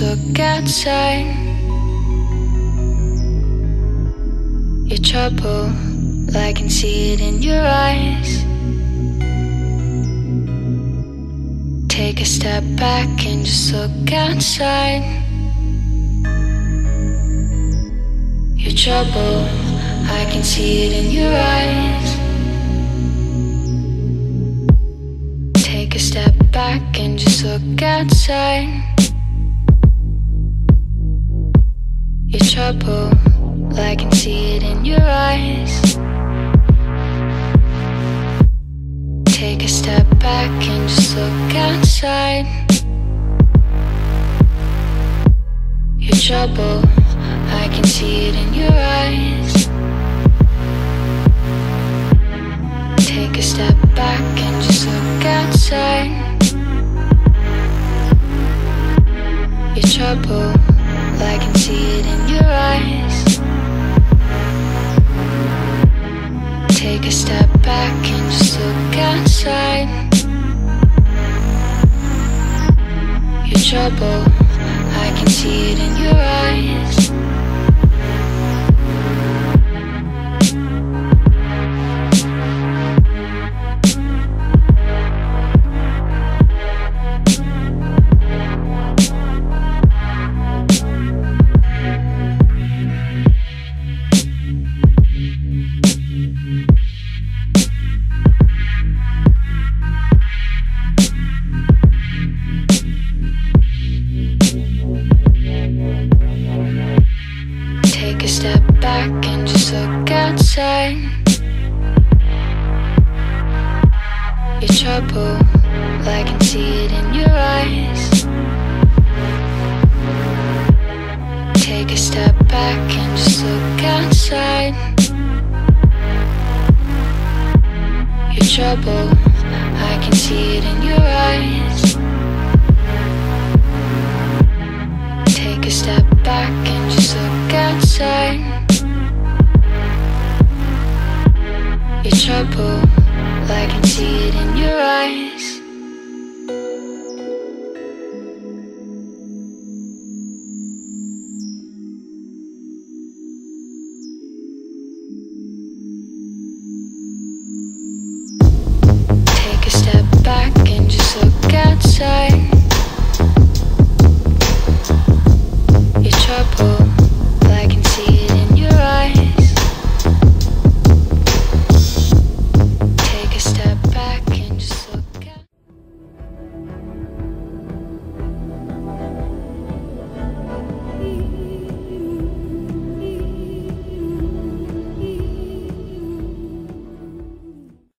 look outside. Your trouble, I can see it in your eyes. Take a step back and just look outside. Your trouble, I can see it in your eyes. Take a step back and just look outside. Your trouble, I can see it in your eyes. Take a step back and just look outside. Your trouble, I can see it in your eyes. Take a step back and just look outside. Your trouble, I can see it in your eyes. Take a step back and just look outside. Your trouble, I can see it in your eyes. Take a step back and just look outside. Your trouble, I can see it in your eyes. Take a step back and just look outside. Your trouble, I can see it in your eyes. Take a step back and just look outside. Your trouble, I can see it in your eyes.